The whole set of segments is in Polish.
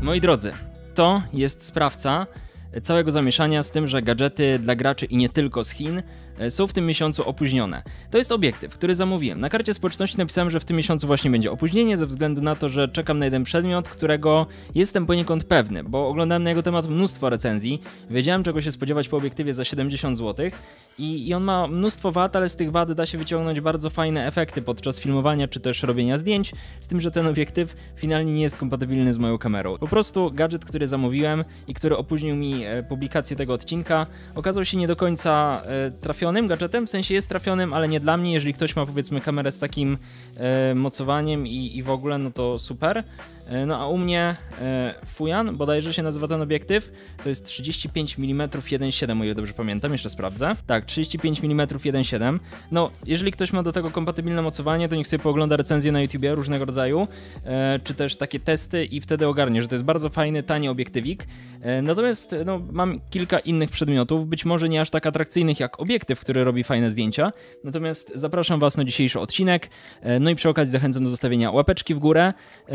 Moi drodzy, to jest sprawca całego zamieszania z tym, że gadżety dla graczy i nie tylko z Chin są w tym miesiącu opóźnione. To jest obiektyw, który zamówiłem. Na karcie społeczności napisałem, że w tym miesiącu właśnie będzie opóźnienie ze względu na to, że czekam na jeden przedmiot, którego jestem poniekąd pewny, bo oglądałem na jego temat mnóstwo recenzji, wiedziałem czego się spodziewać po obiektywie za 70 zł i on ma mnóstwo wad, ale z tych wad da się wyciągnąć bardzo fajne efekty podczas filmowania czy też robienia zdjęć, z tym, że ten obiektyw finalnie nie jest kompatybilny z moją kamerą. Po prostu gadżet, który zamówiłem i który opóźnił mi publikację tego odcinka, okazał się nie do końca trafionym gadżetem, w sensie jest trafionym, ale nie dla mnie. Jeżeli ktoś ma powiedzmy kamerę z takim mocowaniem i w ogóle, no to super. No a u mnie Fujan, bodajże się nazywa ten obiektyw, to jest 35 mm 1.7, o ile dobrze pamiętam, jeszcze sprawdzę. Tak, 35 mm 1.7. No, jeżeli ktoś ma do tego kompatybilne mocowanie, to niech sobie poogląda recenzje na YouTubie różnego rodzaju, czy też takie testy i wtedy ogarnie, że to jest bardzo fajny, tani obiektywik. Natomiast no, mam kilka innych przedmiotów, być może nie aż tak atrakcyjnych jak obiektyw, który robi fajne zdjęcia. Natomiast zapraszam Was na dzisiejszy odcinek, no i przy okazji zachęcam do zostawienia łapeczki w górę,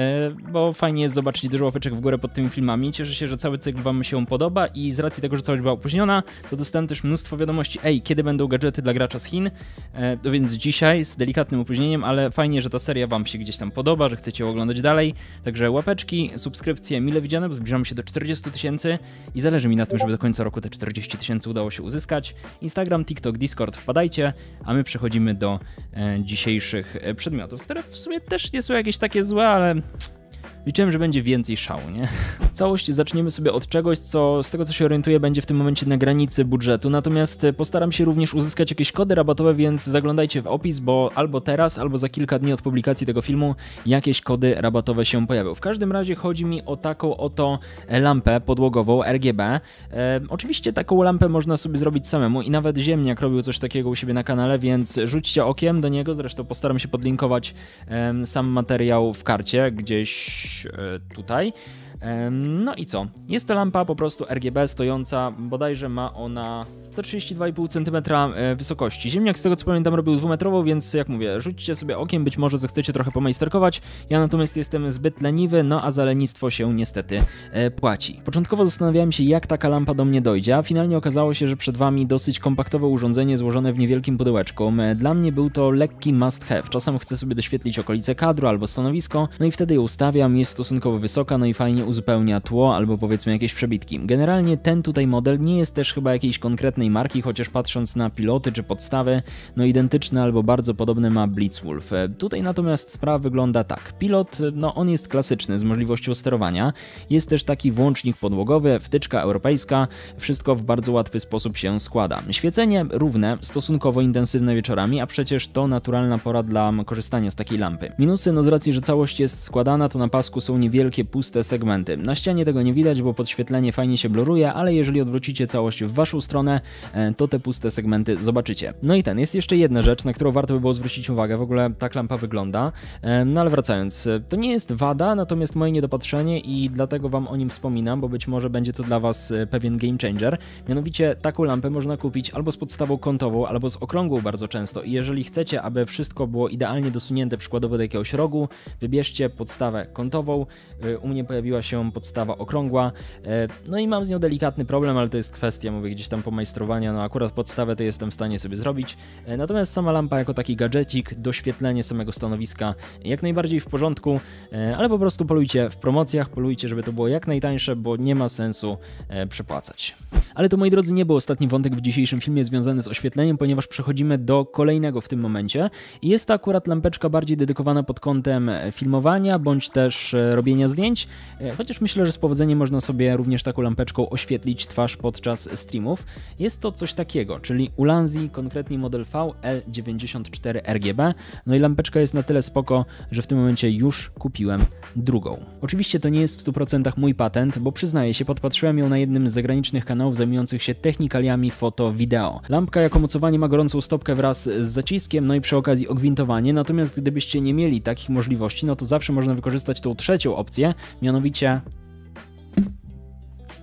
bo fajnie jest zobaczyć dużo łapeczek w górę pod tymi filmami. Cieszę się, że cały cykl Wam się podoba i z racji tego, że całość była opóźniona, to dostałem też mnóstwo wiadomości, kiedy będą gadżety dla gracza z Chin, no więc dzisiaj z delikatnym opóźnieniem, ale fajnie, że ta seria Wam się gdzieś tam podoba, że chcecie ją oglądać dalej, także łapeczki, subskrypcje mile widziane, bo zbliżamy się do 40 000 i zależy mi na tym, żeby do końca roku te 40 000 udało się uzyskać. Instagram, TikTok, Discord, wpadajcie, a my przechodzimy do dzisiejszych przedmiotów, które w sumie też nie są jakieś takie złe, ale liczyłem, że będzie więcej szału, nie? Całość zaczniemy sobie od czegoś, co z tego co się orientuję będzie w tym momencie na granicy budżetu, natomiast postaram się również uzyskać jakieś kody rabatowe, więc zaglądajcie w opis, bo albo teraz, albo za kilka dni od publikacji tego filmu jakieś kody rabatowe się pojawią. W każdym razie chodzi mi o taką oto lampę podłogową RGB. Oczywiście taką lampę można sobie zrobić samemu i nawet Ziemniak robił coś takiego u siebie na kanale, więc rzućcie okiem do niego, zresztą postaram się podlinkować sam materiał w karcie, gdzieś tutaj. No i co? Jest to lampa po prostu RGB stojąca, bodajże ma ona 132,5 cm wysokości. Ziemniak z tego co pamiętam robił 2-metrową, więc jak mówię, rzućcie sobie okiem, być może zechcecie trochę pomajsterkować. Ja natomiast jestem zbyt leniwy, no a za lenistwo się niestety płaci. Początkowo zastanawiałem się, jak taka lampa do mnie dojdzie, a finalnie okazało się, że przed Wami dosyć kompaktowe urządzenie złożone w niewielkim pudełeczku. Dla mnie był to lekki must have. Czasem chcę sobie doświetlić okolice kadru albo stanowisko, no i wtedy ją ustawiam, jest stosunkowo wysoka, no i fajnie uzupełnia tło albo powiedzmy jakieś przebitki. Generalnie ten tutaj model nie jest też chyba jakiejś konkretnej marki, chociaż patrząc na piloty czy podstawy, no identyczny albo bardzo podobny ma Blitzwolf. Tutaj natomiast sprawa wygląda tak. Pilot, no on jest klasyczny z możliwością sterowania. Jest też taki włącznik podłogowy, wtyczka europejska, wszystko w bardzo łatwy sposób się składa. Świecenie równe, stosunkowo intensywne wieczorami, a przecież to naturalna pora dla korzystania z takiej lampy. Minusy, no z racji, że całość jest składana, to na pasku są niewielkie, puste segmenty. Na ścianie tego nie widać, bo podświetlenie fajnie się bluruje, ale jeżeli odwrócicie całość w Waszą stronę, to te puste segmenty zobaczycie. No i jest jeszcze jedna rzecz, na którą warto by było zwrócić uwagę, w ogóle tak lampa wygląda. No ale wracając, to nie jest wada, natomiast moje niedopatrzenie i dlatego Wam o nim wspominam, bo być może będzie to dla Was pewien game changer. Mianowicie taką lampę można kupić albo z podstawą kątową, albo z okrągłą bardzo często i jeżeli chcecie, aby wszystko było idealnie dosunięte przykładowo do jakiegoś rogu, wybierzcie podstawę kątową. U mnie pojawiła się podstawa okrągła, no i mam z nią delikatny problem, ale to jest kwestia, mówię, gdzieś tam pomajstrowania, no akurat podstawę to jestem w stanie sobie zrobić, natomiast sama lampa jako taki gadżecik, doświetlenie samego stanowiska jak najbardziej w porządku, ale po prostu polujcie w promocjach, polujcie, żeby to było jak najtańsze, bo nie ma sensu przepłacać. Ale to, moi drodzy, nie był ostatni wątek w dzisiejszym filmie związany z oświetleniem, ponieważ przechodzimy do kolejnego w tym momencie i jest to akurat lampeczka bardziej dedykowana pod kątem filmowania, bądź też robienia zdjęć, chociaż myślę, że z powodzeniem można sobie również taką lampeczką oświetlić twarz podczas streamów. Jest to coś takiego, czyli Ulanzi, konkretnie model VL94 RGB, no i lampeczka jest na tyle spoko, że w tym momencie już kupiłem drugą. Oczywiście to nie jest w 100% mój patent, bo przyznaję się, podpatrzyłem ją na jednym z zagranicznych kanałów zajmujących się technikaliami foto-wideo. Lampka jako mocowanie ma gorącą stopkę wraz z zaciskiem, no i przy okazji ogwintowanie, natomiast gdybyście nie mieli takich możliwości, no to zawsze można wykorzystać tą trzecią opcję, mianowicie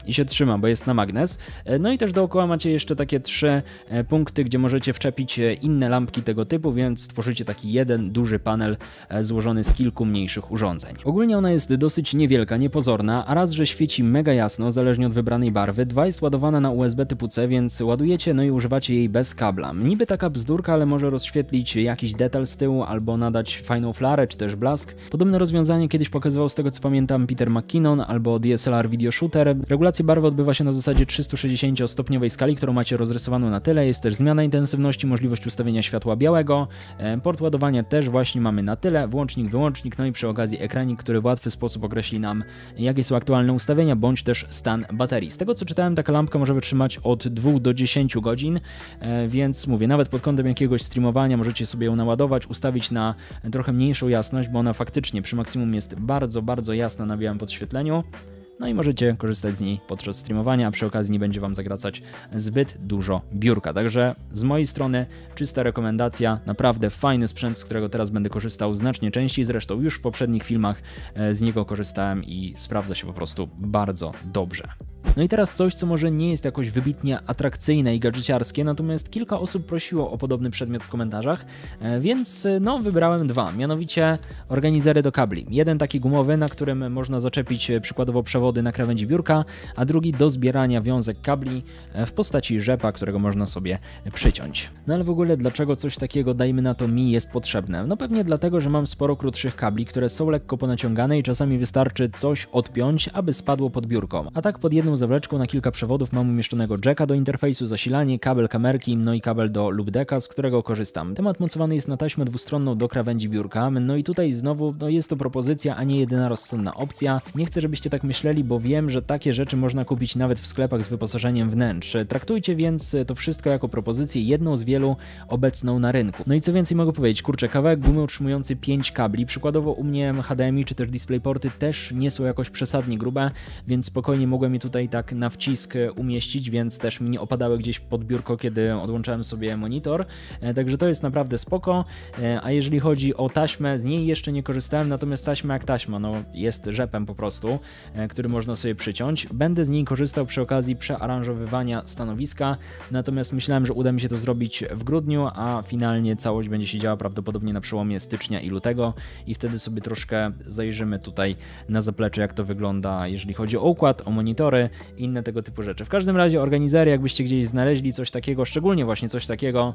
i się trzyma, bo jest na magnes. No i też dookoła macie jeszcze takie 3 punkty, gdzie możecie wczepić inne lampki tego typu, więc tworzycie taki jeden duży panel złożony z kilku mniejszych urządzeń. Ogólnie ona jest dosyć niewielka, niepozorna, a raz, że świeci mega jasno, zależnie od wybranej barwy, 2 jest ładowana na USB typu C, więc ładujecie, no i używacie jej bez kabla. Niby taka bzdurka, ale może rozświetlić jakiś detal z tyłu, albo nadać fajną flarę, czy też blask. Podobne rozwiązanie kiedyś pokazywał, z tego co pamiętam, Peter McKinnon albo DSLR Video Shooter. Regulacja barwy odbywa się na zasadzie 360-stopniowej skali, którą macie rozrysowaną na tyle. Jest też zmiana intensywności, możliwość ustawienia światła białego. Port ładowania też właśnie mamy na tyle, włącznik, wyłącznik, no i przy okazji ekranik, który w łatwy sposób określi nam, jakie są aktualne ustawienia, bądź też stan baterii. Z tego co czytałem, taka lampka może wytrzymać od 2 do 10 godzin, więc mówię, nawet pod kątem jakiegoś streamowania możecie sobie ją naładować, ustawić na trochę mniejszą jasność, bo ona faktycznie przy maksimum jest bardzo, bardzo jasna na białym podświetleniu. No i możecie korzystać z niej podczas streamowania, a przy okazji nie będzie Wam zagracać zbyt dużo biurka. Także z mojej strony czysta rekomendacja, naprawdę fajny sprzęt, z którego teraz będę korzystał znacznie częściej, zresztą już w poprzednich filmach z niego korzystałem i sprawdza się po prostu bardzo dobrze. No i teraz coś, co może nie jest jakoś wybitnie atrakcyjne i gadżeciarskie, natomiast kilka osób prosiło o podobny przedmiot w komentarzach, więc no wybrałem 2, mianowicie organizery do kabli. Jeden taki gumowy, na którym można zaczepić przykładowo przewody na krawędzi biurka, a drugi do zbierania wiązek kabli w postaci rzepa, którego można sobie przyciąć. No ale w ogóle dlaczego coś takiego, dajmy na to, mi jest potrzebne? No pewnie dlatego, że mam sporo krótszych kabli, które są lekko ponaciągane i czasami wystarczy coś odpiąć, aby spadło pod biurko. A tak pod jedną zawleczką na kilka przewodów mam umieszczonego jacka do interfejsu, zasilanie, kabel kamerki, no i kabel do loopdecka, z którego korzystam. Temat mocowany jest na taśmę dwustronną do krawędzi biurka, no i tutaj znowu jest to propozycja, a nie jedyna rozsądna opcja. Nie chcę, żebyście tak myśleli, bo wiem, że takie rzeczy można kupić nawet w sklepach z wyposażeniem wnętrz. Traktujcie więc to wszystko jako propozycję, jedną z wielu obecną na rynku. No i co więcej mogę powiedzieć, kurczę, kawałek gumy utrzymujący 5 kabli, przykładowo u mnie HDMI czy też DisplayPorty też nie są jakoś przesadnie grube, więc spokojnie mogłem je tutaj tak na wcisk umieścić, więc też mi nie opadały gdzieś pod biurko, kiedy odłączałem sobie monitor, także to jest naprawdę spoko. A jeżeli chodzi o taśmę, z niej jeszcze nie korzystałem, natomiast taśma jak taśma, no jest rzepem po prostu, który można sobie przyciąć. Będę z niej korzystał przy okazji przearanżowywania stanowiska, natomiast myślałem, że uda mi się to zrobić w grudniu, a finalnie całość będzie się działa prawdopodobnie na przełomie stycznia i lutego i wtedy sobie troszkę zajrzymy tutaj na zaplecze, jak to wygląda, jeżeli chodzi o układ, o monitory i inne tego typu rzeczy. W każdym razie organizery, jakbyście gdzieś znaleźli coś takiego, szczególnie właśnie coś takiego,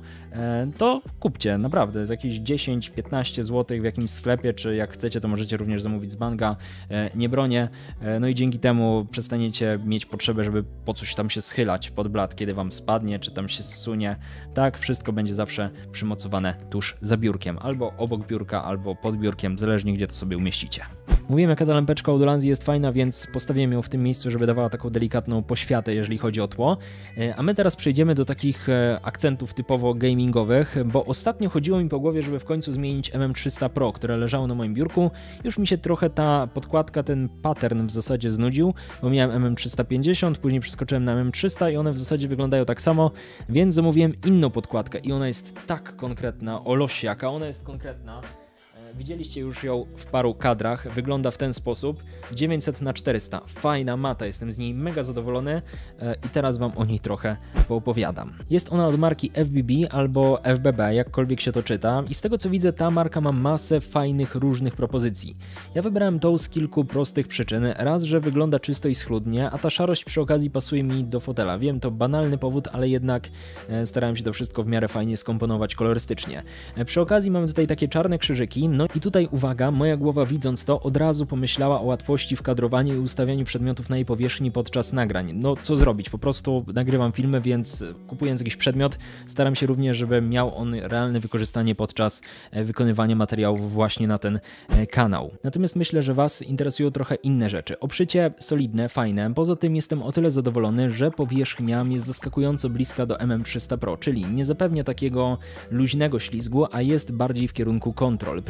to kupcie, naprawdę, z jakieś 10-15 zł w jakimś sklepie, czy jak chcecie, to możecie również zamówić z Banga, nie bronię, no i dzięki temu przestaniecie mieć potrzebę, żeby po coś tam się schylać pod blat, kiedy Wam spadnie, czy tam się zsunie. Tak, wszystko będzie zawsze przymocowane tuż za biurkiem, albo obok biurka, albo pod biurkiem, zależnie gdzie to sobie umieścicie. Mówiłem, jaka ta lampeczka od Ulanzi jest fajna, więc postawiłem ją w tym miejscu, żeby dawała taką delikatną poświatę, jeżeli chodzi o tło. A my teraz przejdziemy do takich akcentów typowo gamingowych, bo ostatnio chodziło mi po głowie, żeby w końcu zmienić MM300 Pro, które leżało na moim biurku. Już mi się trochę ta podkładka, ten pattern w zasadzie znudził, bo miałem MM350, później przeskoczyłem na MM300 i one w zasadzie wyglądają tak samo, więc zamówiłem inną podkładkę i ona jest tak konkretna, o losie jaka ona jest konkretna. Widzieliście już ją w paru kadrach, wygląda w ten sposób, 900×400, fajna mata, jestem z niej mega zadowolony i teraz Wam o niej trochę poopowiadam. Jest ona od marki FBB albo FBB, jakkolwiek się to czyta i z tego co widzę, ta marka ma masę fajnych, różnych propozycji. Ja wybrałem tą z kilku prostych przyczyn, raz, że wygląda czysto i schludnie, a ta szarość przy okazji pasuje mi do fotela. Wiem, to banalny powód, ale jednak starałem się to wszystko w miarę fajnie skomponować kolorystycznie. Przy okazji mamy tutaj takie czarne krzyżyki, no i tutaj uwaga, moja głowa widząc to od razu pomyślała o łatwości w kadrowaniu i ustawianiu przedmiotów na jej powierzchni podczas nagrań. No co zrobić, po prostu nagrywam filmy, więc kupując jakiś przedmiot staram się również, żeby miał on realne wykorzystanie podczas wykonywania materiałów właśnie na ten kanał. Natomiast myślę, że Was interesują trochę inne rzeczy. Obszycie solidne, fajne, poza tym jestem o tyle zadowolony, że powierzchnia jest zaskakująco bliska do MM300 Pro, czyli nie zapewnia takiego luźnego ślizgu, a jest bardziej w kierunku kontrol.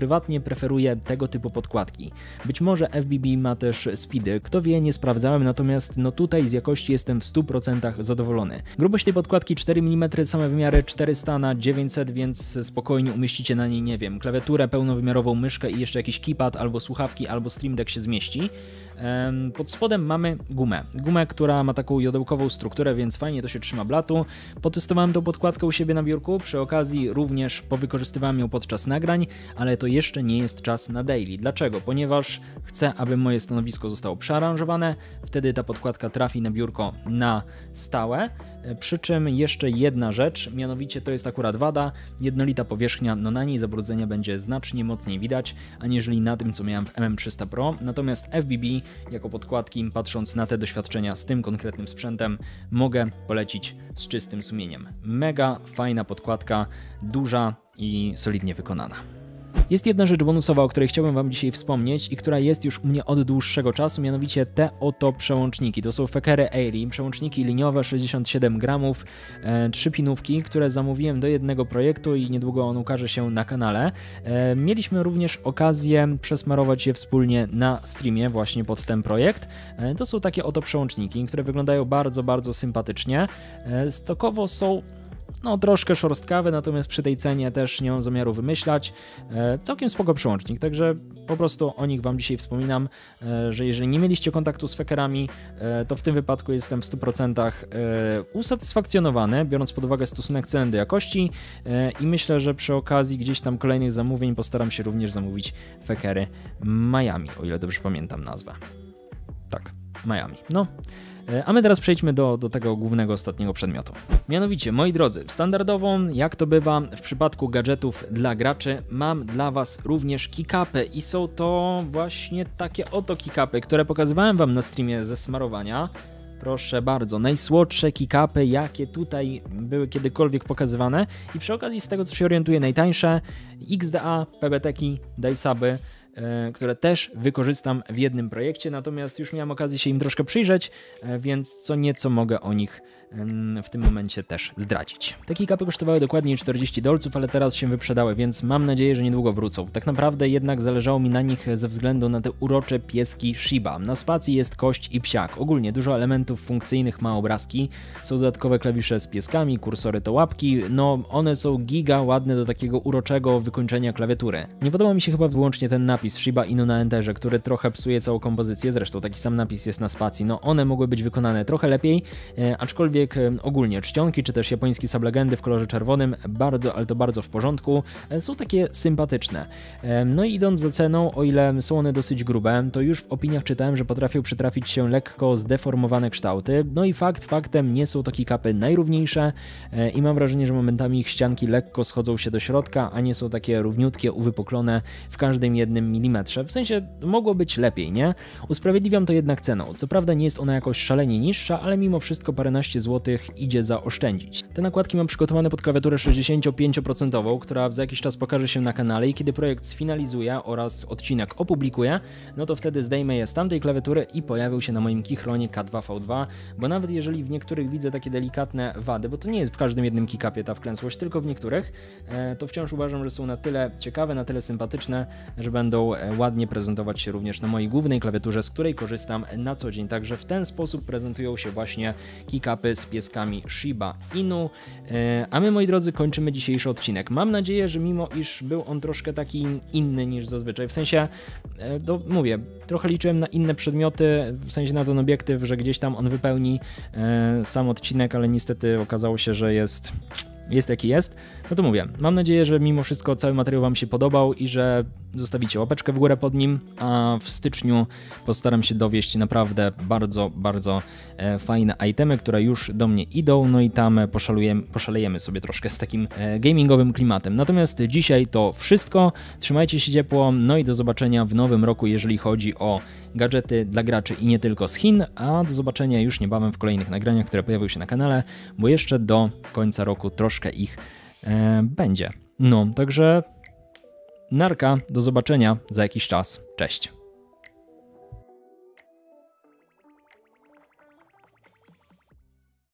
prywatnie preferuję tego typu podkładki. Być może FBB ma też speedy, kto wie, nie sprawdzałem, natomiast no tutaj z jakości jestem w 100% zadowolony. Grubość tej podkładki 4 mm, same wymiary 400 na 900, więc spokojnie umieścicie na niej, nie wiem, klawiaturę, pełnowymiarową myszkę i jeszcze jakiś keypad, albo słuchawki, albo Stream Deck się zmieści. Pod spodem mamy gumę, która ma taką jodełkową strukturę, więc fajnie to się trzyma blatu. Potestowałem tą podkładkę u siebie na biurku, przy okazji również powykorzystywałem ją podczas nagrań, ale to jeszcze nie jest czas na daily. Dlaczego? Ponieważ chcę, aby moje stanowisko zostało przearanżowane, wtedy ta podkładka trafi na biurko na stałe. Przy czym jeszcze jedna rzecz, mianowicie to jest akurat wada, jednolita powierzchnia, no na niej zabrudzenia będzie znacznie mocniej widać, aniżeli na tym, co miałem w MM300 Pro, natomiast FBB jako podkładki, patrząc na te doświadczenia z tym konkretnym sprzętem, mogę polecić z czystym sumieniem. Mega fajna podkładka, duża i solidnie wykonana. Jest jedna rzecz bonusowa, o której chciałbym Wam dzisiaj wspomnieć i która jest już u mnie od dłuższego czasu, mianowicie te oto przełączniki. To są Fekery Airy, przełączniki liniowe 67 gramów, 3 pinówki, które zamówiłem do jednego projektu i niedługo on ukaże się na kanale. Mieliśmy również okazję przesmarować je wspólnie na streamie właśnie pod ten projekt. To są takie oto przełączniki, które wyglądają bardzo, bardzo sympatycznie. Stokowo są troszkę szorstkawe, natomiast przy tej cenie też nie mam zamiaru wymyślać. Całkiem spoko przełącznik, także po prostu o nich Wam dzisiaj wspominam, że jeżeli nie mieliście kontaktu z Fekerami, to w tym wypadku jestem w 100% usatysfakcjonowany, biorąc pod uwagę stosunek ceny do jakości i myślę, że przy okazji gdzieś tam kolejnych zamówień postaram się również zamówić Fekery Miami, o ile dobrze pamiętam nazwę. Tak, Miami. A my teraz przejdźmy do tego głównego ostatniego przedmiotu. Mianowicie, moi drodzy, standardowo, jak to bywa w przypadku gadżetów dla graczy, mam dla Was również keycapy i są to właśnie takie oto keycapy, które pokazywałem Wam na streamie ze smarowania. Proszę bardzo, najsłodsze keycapy, jakie tutaj były kiedykolwiek pokazywane i przy okazji z tego, co się orientuję, najtańsze XDA, PBT-ki, dyesuby, które też wykorzystam w jednym projekcie, natomiast już miałem okazję się im troszkę przyjrzeć, więc co nieco mogę o nich w tym momencie też zdradzić. Te keycapy kosztowały dokładnie $40, ale teraz się wyprzedały, więc mam nadzieję, że niedługo wrócą. Tak naprawdę jednak zależało mi na nich ze względu na te urocze pieski Shiba. Na spacji jest kość i psiak. Ogólnie dużo elementów funkcyjnych ma obrazki. Są dodatkowe klawisze z pieskami, kursory to łapki. One są giga ładne do takiego uroczego wykończenia klawiatury. Nie podoba mi się chyba wyłącznie ten napis Shiba Inu na enterze, który trochę psuje całą kompozycję. Zresztą taki sam napis jest na spacji. One mogły być wykonane trochę lepiej, aczkolwiek ogólnie czcionki, czy też japońskie sublegendy w kolorze czerwonym, ale to bardzo w porządku, są takie sympatyczne. I idąc za ceną, o ile są one dosyć grube, to już w opiniach czytałem, że potrafią przytrafić się lekko zdeformowane kształty, i faktem nie są to keycapy najrówniejsze i mam wrażenie, że momentami ich ścianki lekko schodzą się do środka, a nie są takie równiutkie, uwypuklone w każdym jednym milimetrze. W sensie mogło być lepiej, nie? Usprawiedliwiam to jednak ceną. Co prawda nie jest ona jakoś szalenie niższa, ale mimo wszystko paręnaście złotych idzie zaoszczędzić. Te nakładki mam przygotowane pod klawiaturę 65%, która za jakiś czas pokaże się na kanale i kiedy projekt sfinalizuje oraz odcinek opublikuję, to wtedy zdejmę je z tamtej klawiatury i pojawią się na moim Keychronie K2V2, bo nawet jeżeli w niektórych widzę takie delikatne wady, bo to nie jest w każdym jednym keycapie ta wklęsłość, tylko w niektórych, to wciąż uważam, że są na tyle ciekawe, na tyle sympatyczne, że będą ładnie prezentować się również na mojej głównej klawiaturze, z której korzystam na co dzień. Także w ten sposób prezentują się właśnie keycapy z pieskami Shiba Inu. A my, moi drodzy, kończymy dzisiejszy odcinek. Mam nadzieję, że mimo iż był on troszkę taki inny niż zazwyczaj, w sensie, mówię, trochę liczyłem na inne przedmioty, w sensie na ten obiektyw, że gdzieś tam on wypełni sam odcinek, ale niestety okazało się, że jest jaki jest, to mówię, mam nadzieję, że mimo wszystko cały materiał Wam się podobał i że zostawicie łapeczkę w górę pod nim, a w styczniu postaram się dowieść naprawdę bardzo, bardzo fajne itemy, które już do mnie idą, i tam poszalejemy sobie troszkę z takim gamingowym klimatem. Natomiast dzisiaj to wszystko, trzymajcie się ciepło, i do zobaczenia w nowym roku, jeżeli chodzi o gadżety dla graczy i nie tylko z Chin, a do zobaczenia już niebawem w kolejnych nagraniach, które pojawią się na kanale, bo jeszcze do końca roku troszkę ich będzie. Także narka, do zobaczenia za jakiś czas. Cześć.